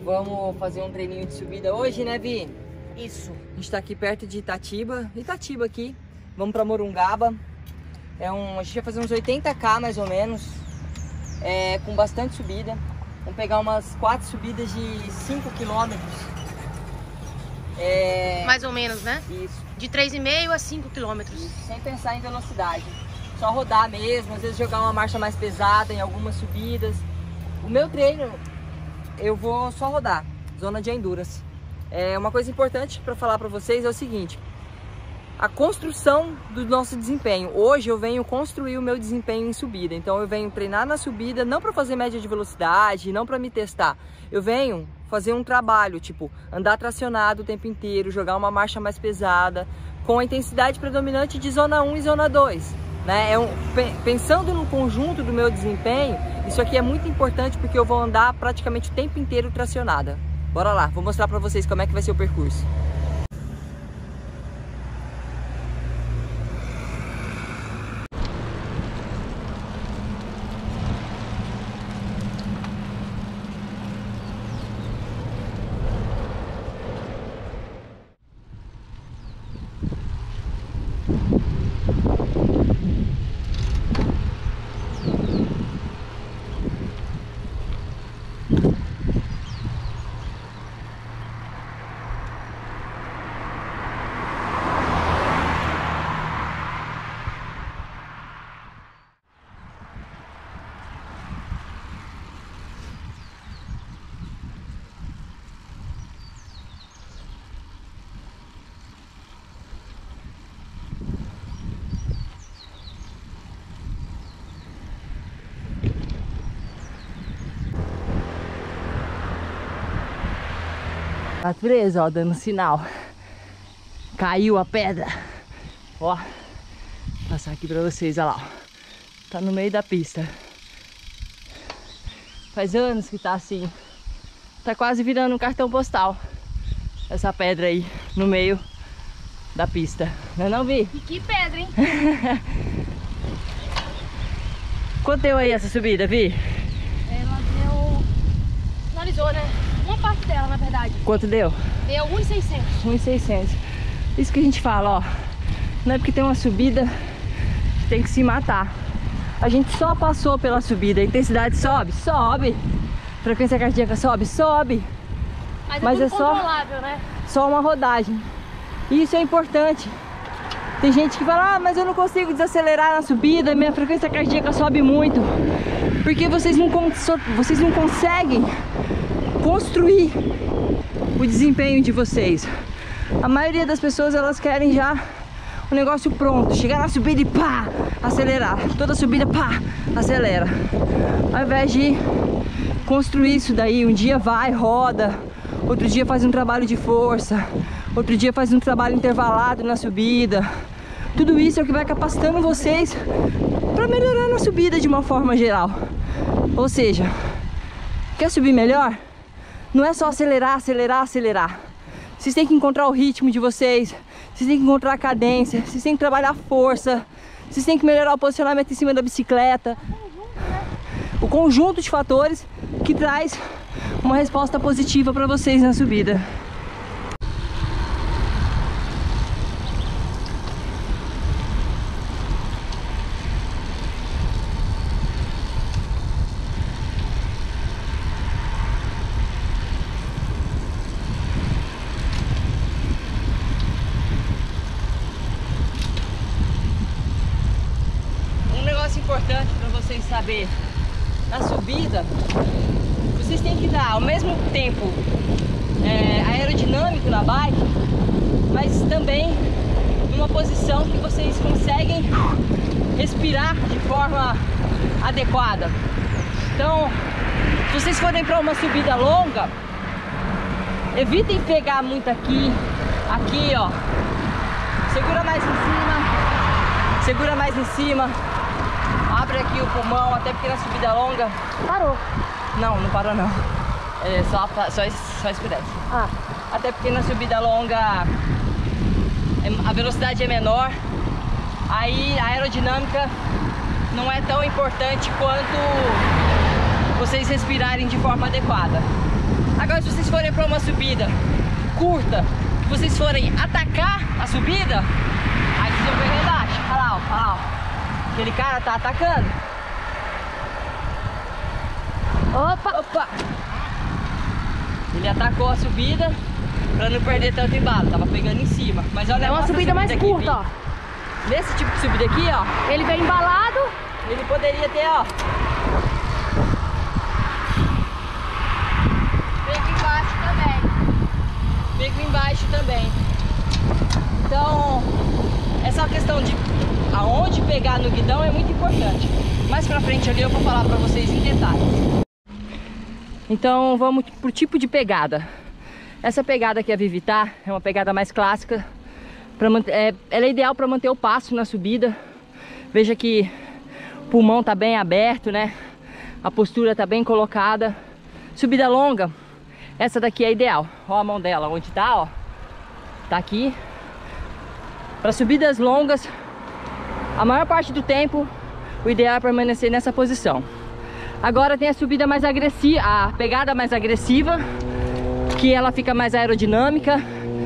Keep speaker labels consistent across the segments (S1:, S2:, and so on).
S1: Vamos fazer um treininho de subida hoje, né, Vi?
S2: Isso.
S1: A gente tá aqui perto de Itatiba aqui. Vamos pra Morungaba. A gente vai fazer uns 80km mais ou menos, com bastante subida. Vamos pegar umas 4 subidas de 5 km.
S2: Mais ou menos, né?
S1: Isso.
S2: De 3,5 a 5 km.
S1: Sem pensar em velocidade. Só rodar mesmo, às vezes jogar uma marcha mais pesada em algumas subidas. O meu treino, eu vou só rodar, zona de endurance. Uma coisa importante para falar para vocês é o seguinte: a construção do nosso desempenho. Hoje eu venho construir o meu desempenho em subida. Então eu venho treinar na subida, não para fazer média de velocidade, não para me testar. Eu venho fazer um trabalho, tipo, andar tracionado o tempo inteiro, jogar uma marcha mais pesada, com a intensidade predominante de zona 1 e zona 2. Né? Pensando no conjunto do meu desempenho, isso aqui é muito importante porque eu vou andar praticamente o tempo inteiro tracionada. Bora lá, vou mostrar para vocês como é que vai ser o percurso. Natureza, ó, dando sinal. Caiu a pedra. Ó, vou passar aqui pra vocês, ó lá, ó. Tá no meio da pista. Faz anos que tá assim. Tá quase virando um cartão postal. Essa pedra aí, no meio da pista. Não é não, Vi?
S2: E que pedra, hein?
S1: Quanto deu aí essa subida, Vi?
S2: Ela deu... Finalizou, né? Uma parte dela, na verdade.
S1: Quanto deu?
S2: Deu 1.600.
S1: 1.600. Isso que a gente fala, ó. Não é porque tem uma subida que tem que se matar. A gente só passou pela subida. A intensidade sobe? Sobe. Frequência cardíaca sobe? Sobe. Mas
S2: tudo
S1: é só
S2: controlável, né?
S1: Só uma rodagem. E isso é importante. Tem gente que fala: ah, mas eu não consigo desacelerar na subida, minha frequência cardíaca sobe muito. Porque vocês não conseguem construir o desempenho de vocês. A maioria das pessoas, elas querem já o negócio pronto, chegar na subida e pá, acelerar. Toda subida, pá, acelera. Ao invés de construir isso daí, um dia vai, roda, outro dia faz um trabalho de força, outro dia faz um trabalho intervalado na subida. Tudo isso é o que vai capacitando vocês para melhorar na subida de uma forma geral. Ou seja, quer subir melhor? Não é só acelerar, acelerar, acelerar. Vocês têm que encontrar o ritmo de vocês, vocês têm que encontrar a cadência, vocês têm que trabalhar a força, vocês têm que melhorar o posicionamento em cima da bicicleta. O conjunto de fatores que traz uma resposta positiva para vocês na subida. Importante para vocês saber, na subida vocês têm que dar ao mesmo tempo aerodinâmico na bike, mas também numa posição que vocês conseguem respirar de forma adequada. Então, se vocês forem para uma subida longa, evitem pegar muito aqui, ó, segura mais em cima, segura mais em cima. Abre aqui o pulmão, até porque na subida longa...
S2: Parou.
S1: Não parou não. Só escurece.
S2: Ah.
S1: Até porque na subida longa a velocidade é menor. Aí a aerodinâmica não é tão importante quanto vocês respirarem de forma adequada. Agora, se vocês forem para uma subida curta, que vocês forem atacar a subida, aí vocês vão ver relaxa. Olha lá, olha lá. Aquele cara tá atacando.
S2: Opa!
S1: Opa! Ele atacou a subida para não perder tanto embalo. Tava pegando em cima. Mas olha,
S2: é uma subida mais
S1: aqui,
S2: curta, ó.
S1: Nesse tipo de subida aqui, ó.
S2: Ele vem embalado.
S1: Ele poderia ter, ó.
S2: Beco embaixo também.
S1: Beco embaixo também. Então, essa questão de aonde pegar no guidão é muito importante. Mais pra frente ali eu vou falar pra vocês em detalhes. Então vamos pro tipo de pegada. Essa pegada que a Vivi tá é uma pegada mais clássica. Ela é ideal para manter o passo na subida. Veja que o pulmão tá bem aberto, né? A postura tá bem colocada. Subida longa, essa daqui é ideal. Ó a mão dela, onde tá, ó. Tá aqui. Para subidas longas, a maior parte do tempo, o ideal é permanecer nessa posição. Agora tem a subida mais agressiva, a pegada mais agressiva, que ela fica mais aerodinâmica.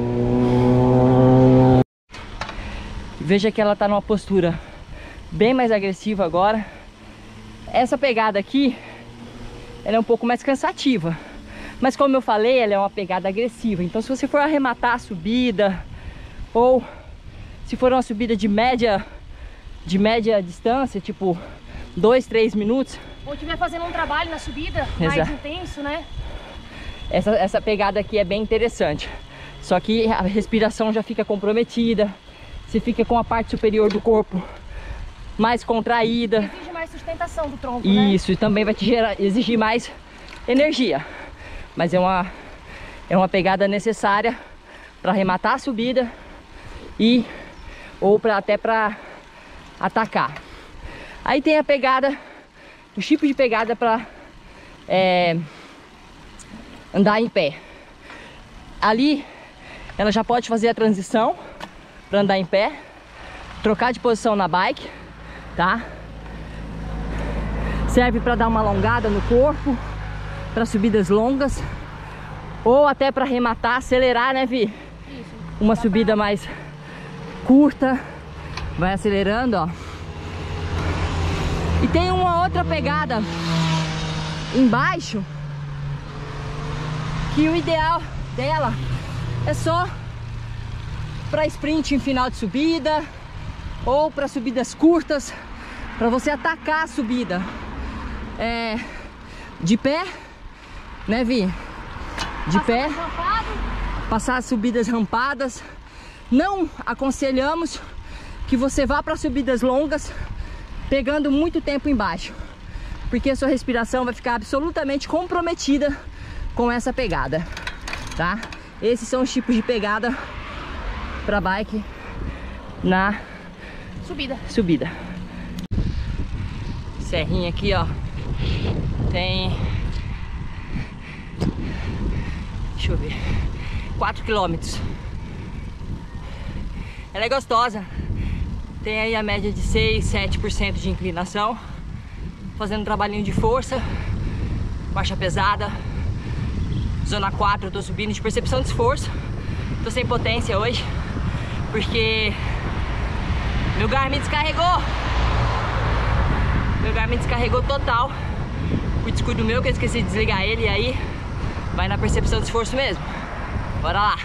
S1: Veja que ela tá numa postura bem mais agressiva agora. Essa pegada aqui, ela é um pouco mais cansativa. Mas como eu falei, ela é uma pegada agressiva. Então se você for arrematar a subida, ou se for uma subida de média distância, tipo 2, 3 minutos.
S2: Ou estiver fazendo um trabalho na subida mais intenso, né?
S1: Essa pegada aqui é bem interessante. Só que a respiração já fica comprometida. Você fica com a parte superior do corpo mais contraída.
S2: Exige mais sustentação do tronco,
S1: isso, né? E também vai te exigir mais energia. Mas é uma pegada necessária para arrematar a subida ou até para atacar. Aí tem a pegada, os tipos de pegada para andar em pé. Ali ela já pode fazer a transição para andar em pé, trocar de posição na bike, tá? Serve para dar uma alongada no corpo, para subidas longas, ou até para arrematar, acelerar, né, Vi?
S2: Isso.
S1: Uma subida mais curta, vai acelerando, ó. E tem uma outra pegada embaixo, que o ideal dela é só para sprint em final de subida, ou para subidas curtas, para você atacar a subida de pé, né, Vi? De pé, passar as subidas rampadas. Não aconselhamos que você vá para subidas longas pegando muito tempo embaixo, porque a sua respiração vai ficar absolutamente comprometida com essa pegada, tá? Esses são os tipos de pegada para bike na subida. Serrinha aqui, ó, tem, deixa eu ver, 4 km. Ela é gostosa. Tem aí a média de 6, 7% de inclinação. Fazendo um trabalhinho de força, marcha pesada. Zona 4 eu tô subindo de percepção de esforço. Tô sem potência hoje, porque meu Garmin descarregou. Meu Garmin descarregou total. Por descuido meu, que eu esqueci de desligar ele. E aí vai na percepção de esforço mesmo. Bora lá.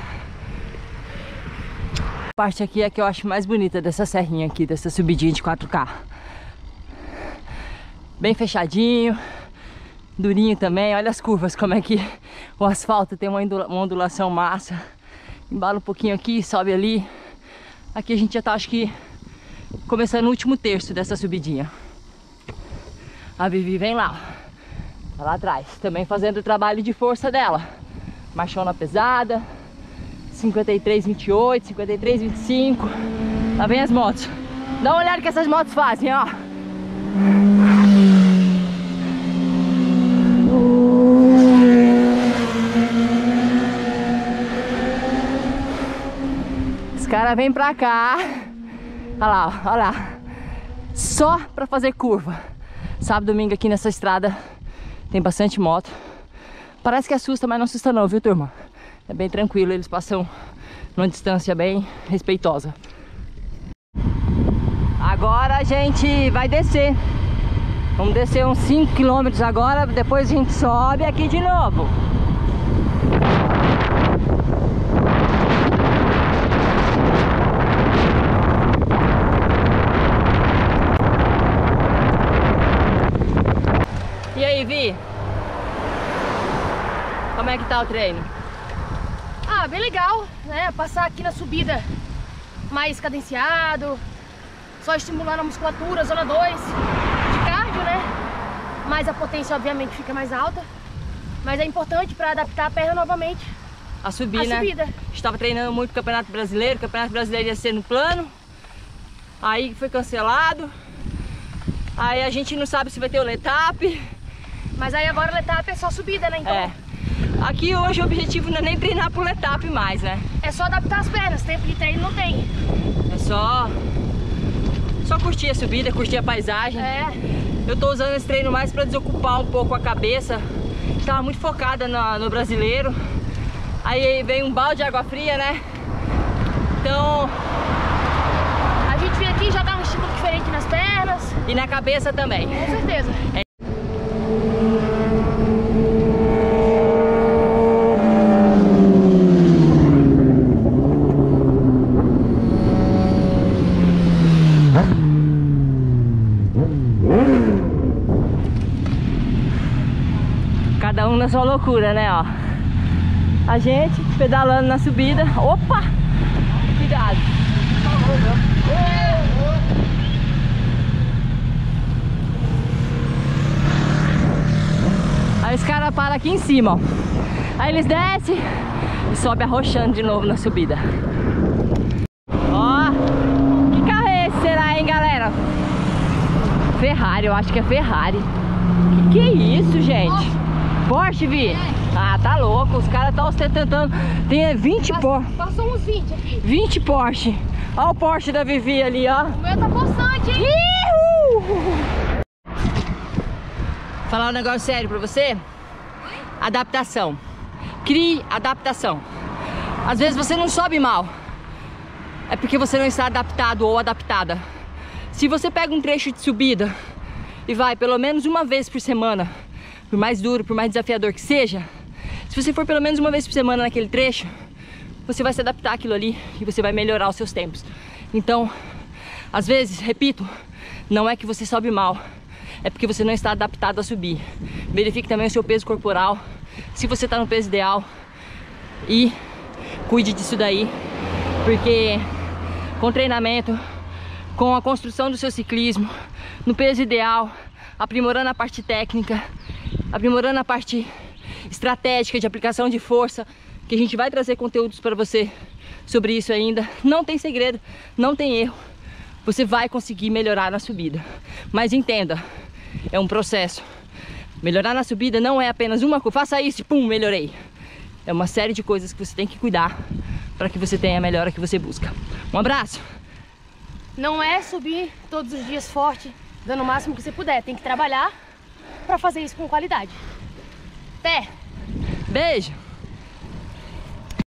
S1: A parte aqui é que eu acho mais bonita dessa serrinha aqui, dessa subidinha de 4K. Bem fechadinho, durinho também. Olha as curvas, como é que o asfalto tem uma ondulação massa. Embala um pouquinho aqui, sobe ali. Aqui a gente já tá, acho que, começando o último terço dessa subidinha. A Vivi vem lá, ó, tá lá atrás, também fazendo o trabalho de força dela. Marchona pesada, 53, 28, 53, 25. Lá vem as motos. Dá uma olhada que essas motos fazem, ó. Os caras vêm pra cá. Olha lá, olha lá. Só pra fazer curva. Sábado, domingo aqui nessa estrada tem bastante moto. Parece que assusta, mas não assusta não, viu, turma? É bem tranquilo, eles passam numa distância bem respeitosa. Agora a gente vai descer. Vamos descer uns 5 km agora, depois a gente sobe aqui de novo. E aí, Vi? Como é que tá o treino?
S2: Ah, bem legal, né? Passar aqui na subida mais cadenciado, só estimulando a musculatura, zona 2 de cardio, né? Mas a potência obviamente fica mais alta. Mas é importante para adaptar a perna novamente
S1: A subida, né? Estava treinando muito o Campeonato Brasileiro. O Campeonato Brasileiro ia ser no plano. Aí foi cancelado. Aí a gente não sabe se vai ter o Letap.
S2: Mas aí agora o Letap é só subida, né? Então
S1: É. Aqui hoje o objetivo não é nem treinar pro Letap mais, né?
S2: é só adaptar as pernas, tempo de treino não tem.
S1: É só curtir a subida, curtir a paisagem.
S2: É.
S1: Eu tô usando esse treino mais para desocupar um pouco a cabeça. Estava muito focada no brasileiro. Aí vem um balde de água fria, né? Então
S2: A gente vem aqui e já dá um estímulo diferente nas pernas.
S1: e na cabeça também.
S2: Com certeza.
S1: Cada um na sua loucura, né, ó. A gente pedalando na subida. Opa! Cuidado. Aí os caras param aqui em cima, ó. Aí eles descem e sobem arrochando de novo na subida. Ó, que carro é esse será, hein, galera? Ferrari, eu acho que é Ferrari. Que é isso, gente? Porsche, Vi? Ah, tá louco, os caras estão ostentando. Tem 20 Porsche.
S2: Passou uns 20 aqui.
S1: 20 Porsche. Olha o Porsche da Vivi ali, ó.
S2: O meu tá postante, hein?
S1: Falar um negócio sério pra você. Adaptação. Crie adaptação. Às vezes você não sobe mal. É porque você não está adaptado ou adaptada. Se você pega um trecho de subida e vai pelo menos uma vez por semana, por mais duro, por mais desafiador que seja, se você for pelo menos uma vez por semana naquele trecho, você vai se adaptar àquilo ali e você vai melhorar os seus tempos. Então, às vezes, repito, não é que você sobe mal, é porque você não está adaptado a subir. Verifique também o seu peso corporal, se você está no peso ideal, e cuide disso daí, porque com treinamento, com a construção do seu ciclismo, no peso ideal, aprimorando a parte técnica, aprimorando a parte estratégica de aplicação de força, que a gente vai trazer conteúdos para você sobre isso ainda. Não tem segredo, não tem erro. Você vai conseguir melhorar na subida. Mas entenda, é um processo. Melhorar na subida não é apenas uma coisa, faça isso e pum, melhorei. É uma série de coisas que você tem que cuidar para que você tenha a melhora que você busca. Um abraço!
S2: Não é subir todos os dias forte, dando o máximo que você puder. Tem que trabalhar para fazer isso com qualidade. Até!
S1: Beijo!